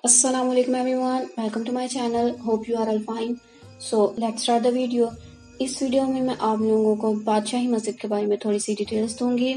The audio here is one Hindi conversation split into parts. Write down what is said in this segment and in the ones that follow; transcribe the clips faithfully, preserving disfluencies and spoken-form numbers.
Assalamualaikum everyone, welcome to my channel. Hope you are all fine. So let's start the video. इस वीडियो में मैं आप लोगों को बादशाही मस्जिद के बारे में थोड़ी सी डिटेल्स दूंगी।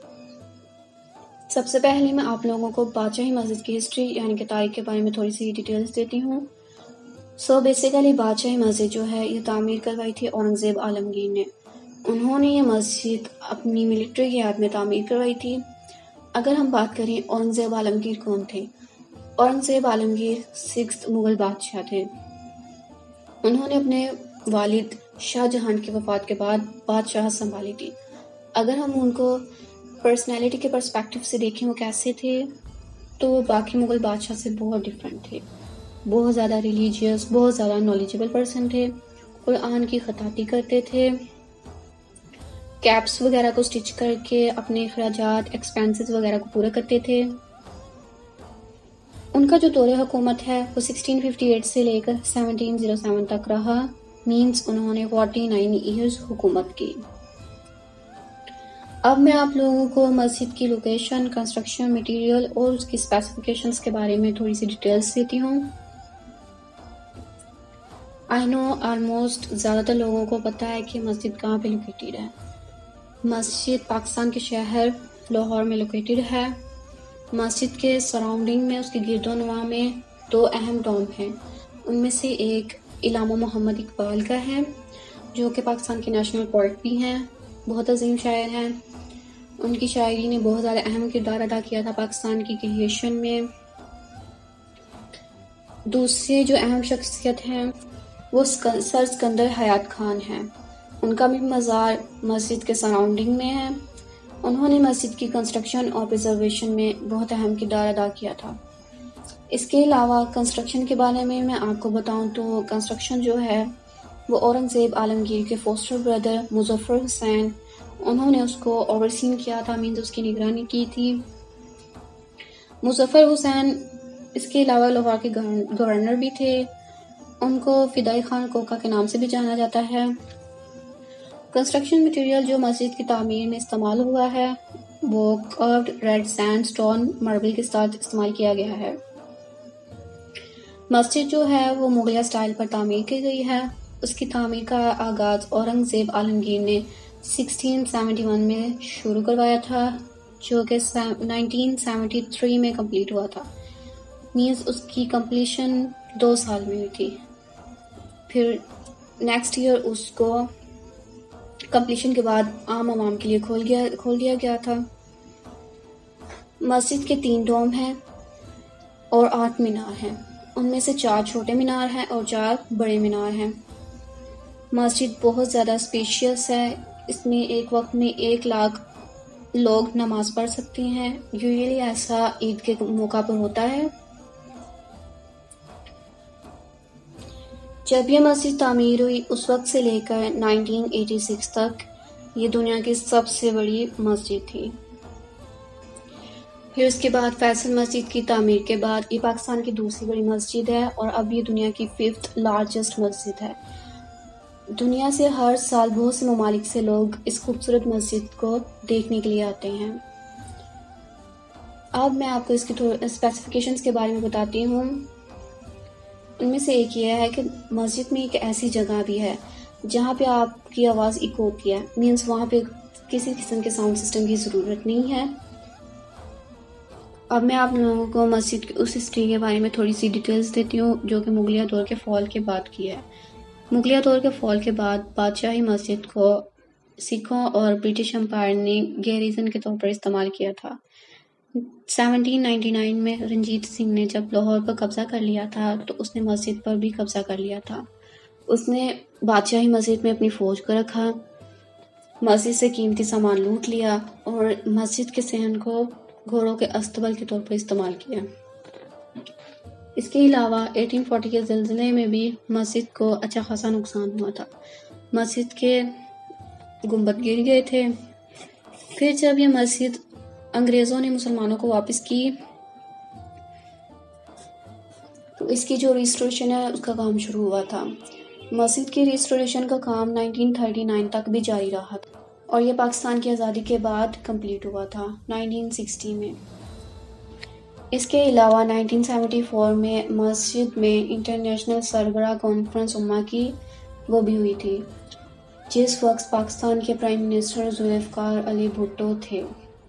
सबसे पहले मैं आप लोगों को बादशाही मस्जिद की हिस्ट्री यानी कि तारीख के बारे में थोड़ी सी डिटेल्स देती हूँ। सो बेसिकली बादशाही मस्जिद जो है ये तामीर करवाई थी औरंगज़ेब आलमगीर ने। उन्होंने ये मस्जिद अपनी मिलिट्री की याद में तामीर करवाई थी। अगर हम बात करें औरंगज़ेब आलमगीर कौन थे, औरंगज़ेब आलमगीर सिक्स्थ मुगल बादशाह थे। उन्होंने अपने वालिद शाहजहां की वफात के बाद बादशाह संभाली थी। अगर हम उनको पर्सनैलिटी के पर्सपेक्टिव से देखें वो कैसे थे, तो वो बाकी मुगल बादशाह से बहुत डिफरेंट थे। बहुत ज़्यादा रिलीजियस, बहुत ज़्यादा नॉलेजेबल पर्सन थे। कुरान की खताती करते थे। कैप्स वगैरह को स्टिच करके अपने अखराजात एक्सपेंसेस वगैरह को पूरा करते थे। उनका जो दौरे हुकूमत है वो सिक्सटीन फिफ्टी एट से लेकर सेवनटीन ओ सेवन तक रहा। मींस उन्होंने उनचास इयर्स हुकूमत की। अब मैं आप लोगों को मस्जिद की लोकेशन, कंस्ट्रक्शन मटेरियल और उसकी स्पेसिफिकेशंस के बारे में थोड़ी सी डिटेल्स देती हूँ। आई नो ऑलमोस्ट ज़्यादातर लोगों को पता है कि मस्जिद कहाँ पे लोकेटेड है। मस्जिद पाकिस्तान के शहर लाहौर में लोकेटेड है। मस्जिद के सराउंडिंग में, उसके गिरदोनवा में दो अहम टॉम्ब हैं। उनमें से एक इलामा मोहम्मद इकबाल का है, जो कि पाकिस्तान के नेशनल पोएट भी हैं, बहुत अजीम शायर हैं। उनकी शायरी ने बहुत ज़्यादा अहम किरदार अदा किया था पाकिस्तान की क्रिएशन में। दूसरी जो अहम शख्सियत हैं वो सर सिकंदर हयात खान हैं। उनका भी मज़ार मस्जिद के सराउंडिंग में है। उन्होंने मस्जिद की कंस्ट्रक्शन और प्रिजर्वेशन में बहुत अहम किरदार अदा किया था। इसके अलावा कंस्ट्रक्शन के बारे में मैं आपको बताऊं तो कंस्ट्रक्शन जो है वो औरंगज़ेब आलमगीर के फोस्टर ब्रदर मुजफ्फर हुसैन, उन्होंने उसको ओवरसीन किया था, मीन्स उसकी निगरानी की थी। मुजफ्फर हुसैन इसके अलावा लाहौर के गवर्नर भी थे। उनको फिदाई खान कोका के नाम से भी जाना जाता है। कंस्ट्रक्शन मटेरियल जो मस्जिद की तामीर में इस्तेमाल हुआ है वो कर्व्ड रेड सैंडस्टोन मार्बल के साथ इस्तेमाल किया गया है। मस्जिद जो है वो मुगलिया स्टाइल पर तामीर की गई है। उसकी तामीर का आगाज औरंगज़ेब आलमगीर ने सिक्सटीन सेवेंटी वन में शुरू करवाया था, जो कि नाइनटीन सेवेंटी थ्री में कंप्लीट हुआ था। मीन्स उसकी कंप्लीशन दो साल में हुई थी। फिर नेक्स्ट ईयर उसको कंप्लीशन के बाद आम आवाम के लिए खोल गया खोल दिया गया था। मस्जिद के तीन डोम हैं और आठ मीनार हैं। उनमें से चार छोटे मीनार हैं और चार बड़े मीनार हैं। मस्जिद बहुत ज़्यादा स्पेशियस है। इसमें एक वक्त में एक लाख लोग नमाज पढ़ सकते हैं। यूजुअली ऐसा ईद के मौका पर होता है। जब यह मस्जिद तामीर हुई उस वक्त से लेकर नाइनटीन एटी सिक्स तक ये दुनिया की सबसे बड़ी मस्जिद थी। फिर उसके बाद फैसल मस्जिद की तामीर के बाद ये पाकिस्तान की दूसरी बड़ी मस्जिद है और अब ये दुनिया की फिफ्थ लार्जेस्ट मस्जिद है। दुनिया से हर साल बहुत से ममालिक से लोग इस खूबसूरत मस्जिद को देखने के लिए आते हैं। अब मैं आपको इसकी थोड़ी स्पेसिफिकेशंस के बारे में बताती हूँ। उनमें से एक यह है कि मस्जिद में एक ऐसी जगह भी है जहाँ पे आपकी आवाज़ इको होती है। मीन्स वहाँ पे किसी किस्म के साउंड सिस्टम की ज़रूरत नहीं है। अब मैं आप लोगों को मस्जिद की उस हिस्ट्री के बारे में थोड़ी सी डिटेल्स देती हूँ जो कि मुगलिया दौर के फॉल के बाद की है। मुगलिया दौर के फॉल के बाद बादशाही मस्जिद को सिखों और ब्रिटिश एम्पायर ने गैरिजन के तौर पर इस्तेमाल किया था। सेवनटीन नाइंटी नाइन में रंजीत सिंह ने जब लाहौर पर कब्जा कर लिया था तो उसने मस्जिद पर भी कब्जा कर लिया था। उसने बादशाही मस्जिद में अपनी फौज को रखा, मस्जिद से कीमती सामान लूट लिया और मस्जिद के सहन को घोड़ों के अस्तबल के तौर पर इस्तेमाल किया। इसके अलावा अठारह सौ चालीस के ज़लज़ले में भी मस्जिद को अच्छा खासा नुकसान हुआ था। मस्जिद के गुंबद गिर गए थे। फिर जब यह मस्जिद अंग्रेज़ों ने मुसलमानों को वापस की तो इसकी जो रिस्टोरेशन है उसका काम शुरू हुआ था। मस्जिद की रिस्टोरेशन का काम नाइनटीन थर्टी नाइन तक भी जारी रहा था और यह पाकिस्तान की आज़ादी के बाद कंप्लीट हुआ था नाइनटीन सिक्सटी में। इसके अलावा नाइनटीन सेवेंटी फोर में मस्जिद में इंटरनेशनल सरबराह कॉन्फ्रेंस उम्मा की वो भी हुई थी, जिस वक्त पाकिस्तान के प्राइम मिनिस्टर जुल्फ़िकार अली भुट्टो थे।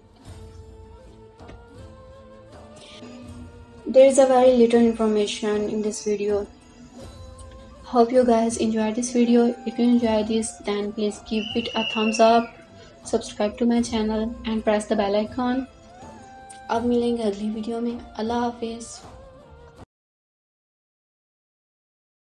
There is a very little information in this video. Hope you guys enjoyed this video. If you enjoyed this, then please give it a thumbs up, subscribe to my channel and press the bell icon. अब मिलेंगे अगली वीडियो में। अल्लाह हाफिज़।